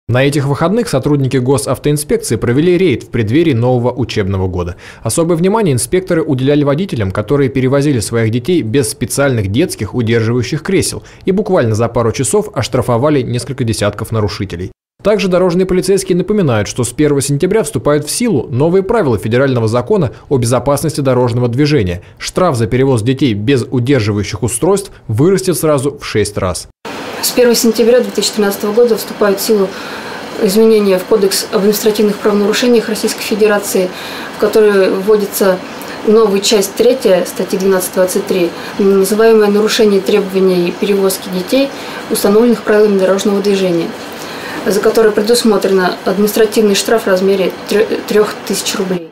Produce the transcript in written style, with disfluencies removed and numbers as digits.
На этих выходных сотрудники госавтоинспекции провели рейд в преддверии нового учебного года. Особое внимание инспекторы уделяли водителям, которые перевозили своих детей без специальных детских удерживающих кресел и буквально за пару часов оштрафовали несколько десятков нарушителей. Также дорожные полицейские напоминают, что с 1 сентября вступают в силу новые правила федерального закона о безопасности дорожного движения. Штраф за перевоз детей без удерживающих устройств вырастет сразу в 6 раз. С 1 сентября 2013 года вступают в силу изменения в Кодекс об административных правонарушениях Российской Федерации, в которой вводится новая часть 3 статьи 12.23, называемое нарушение требований перевозки детей, установленных правилами дорожного движения, за которое предусмотрено административный штраф в размере 3000 рублей.